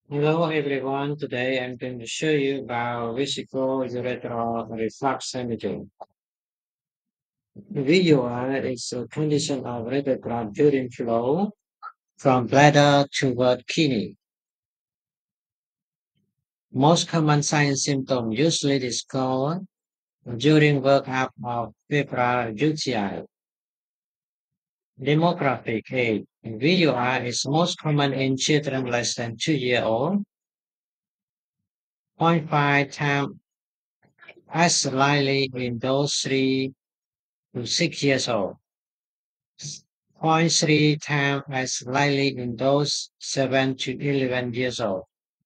Hello everyone, today I'm going to show you about vesical urethral reflux imaging. VUR is a condition of irregular urine flow from bladder toward kidney. Most common signs and symptoms usually discovered during workup of febrile UTI. Demographic age. VUR is most common in children less than 2 years old, zero point 0.5 times as likely in those 3 to 6 years old. 0.3 times as likely in those 7 to 11 years old,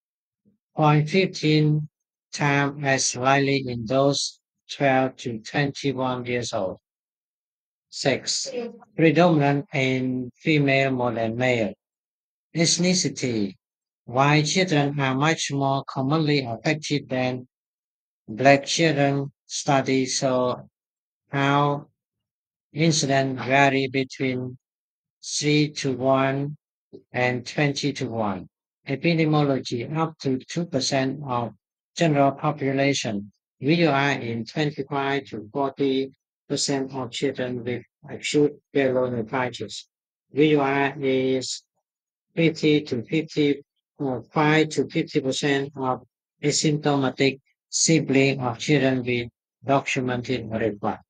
0.15 times as likely in those 12 to 21 years old. Sex, predominant in female more than male. Ethnicity, white children are much more commonly affected than black children. Studies show how incidents vary between 3 to 1 and 20 to 1. Epidemiology up to 2% of general population. We are in 25 to 40% of children with acute pyelonephritis. VUR is 50 to 50, 5 to 50% of asymptomatic sibling of children with documented reflux.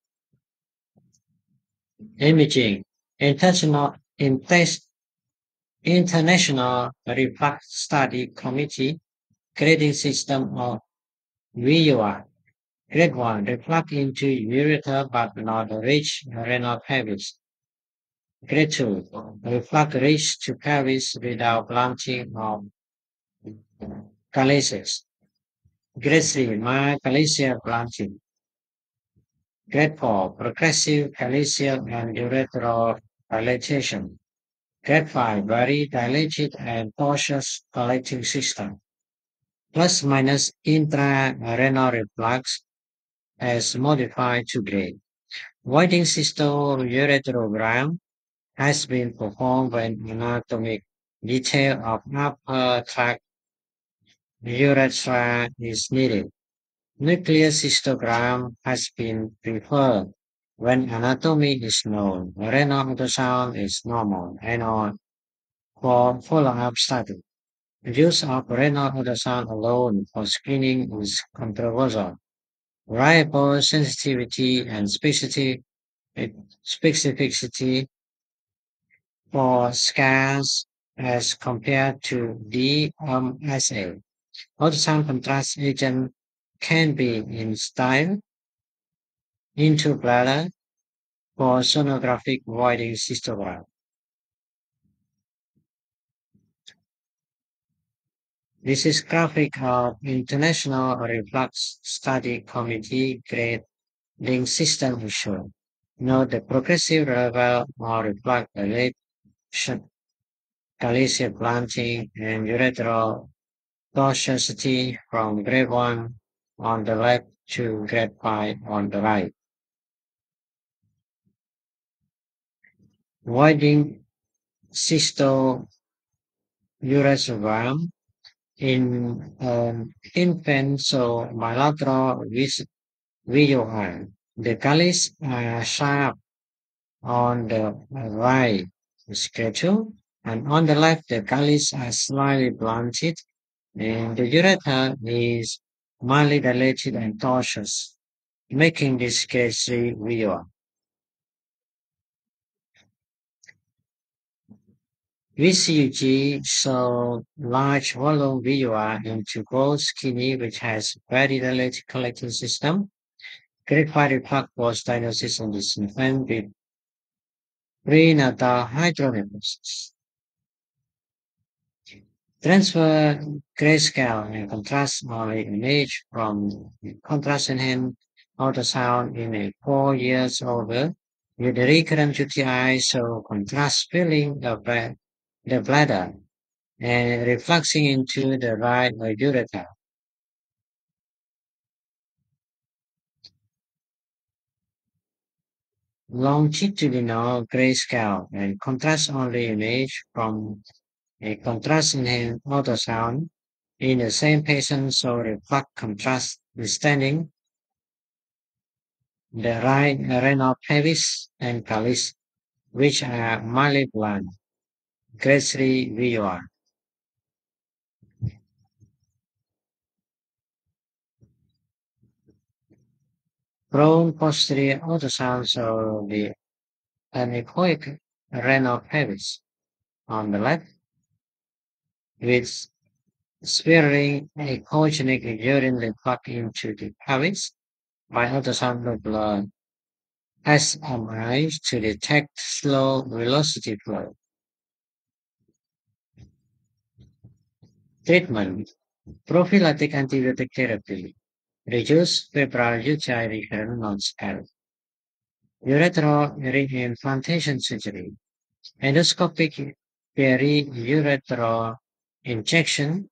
Imaging. International Reflux Study Committee grading system of VUR. Grade 1 reflux into ureter but not reach renal pelvis. Grade 2 reflux reach to pelvis without blanching of calyces. Grade 3 mild calyceal blanching. Grade 4 progressive calyceal and urethral dilatation. Grade 5 very dilated and tortuous collecting system. Plus minus intrarenal reflux as modified to grade. Voiding cystourethrogram has been performed when anatomic detail of upper tract urethra is needed. Nuclear cystogram has been preferred when anatomy is known. Renal ultrasound is normal and on for follow-up study. The use of renal ultrasound alone for screening is controversial. Variable sensitivity and specificity for scans as compared to DMSA. Ultrasound contrast agent can be instilled into bladder for sonographic voiding cystogram. This is graphic of International Reflux Study Committee grading system is shown. Note the progressive level of reflux dilation, calyceal blanching, and urethral tortuosity from grade 1 on the left to grade 5 on the right. Voiding cystourethrogram in infant so bilateral VUR. The calyx are sharp on the right schedule, and on the left the calyx are slightly blunted, and the ureter is mildly dilated and tortuous, making this case 3 VUR. VCUG show large volume VUR into both kidney, which has very dilated collecting system. Grade 5 reflux was diagnosed in this infant with prenatal hydronephrosis. Transfer grayscale and contrast only image from contrast enhanced ultrasound in a 4 years older with recurrent UTI show contrast filling the bladder and refluxing into the right ureter. Longitudinal grayscale and contrast only image from a contrast enhanced ultrasound In the same patient, so reflux contrast with standing, the right renal pelvis and calyx, which are mildly blunt, grade 3 VUR. Prone posterior ultrasound show the anechoic renal pelvis on the left, with sparing echogenic urine reflux into the pelvis by ultrasound blood SMI to detect slow velocity flow. Treatment: prophylactic antibiotic therapy, reduce febrile UTI recurrence non-scale, urethral reimplantation surgery, endoscopic periurethral injection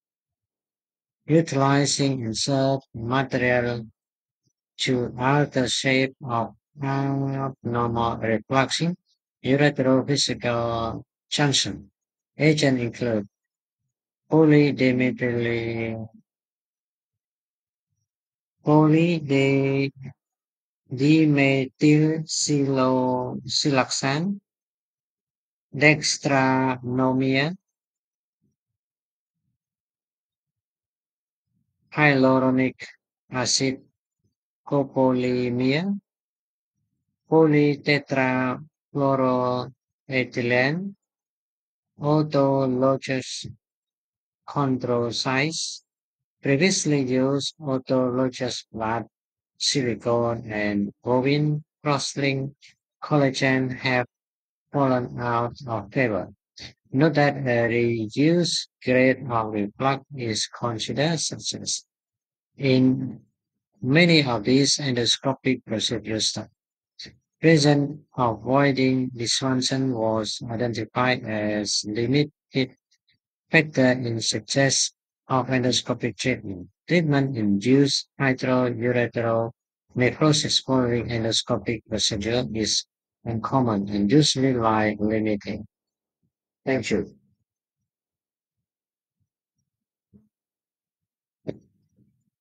utilizing insert material to alter shape of abnormal refluxing uretrovesical junction. Agents include polydimethylsiloxane, polydimethylsiloxane, dextranomia, hyaluronic acid copolymer, polytetrafluoroethylene, autologous chondrocytes, previously used autologous blood, silicone, and bovine cross-linked collagen have fallen out of favor. Note that a reduced grade of reflux is considered success. In many of these endoscopic procedures, the reason avoiding dysfunction was identified as limited factor in success of endoscopic treatment. Treatment-induced hydrourethral necrosis following endoscopic procedure is uncommon and usually life limiting. Thank you.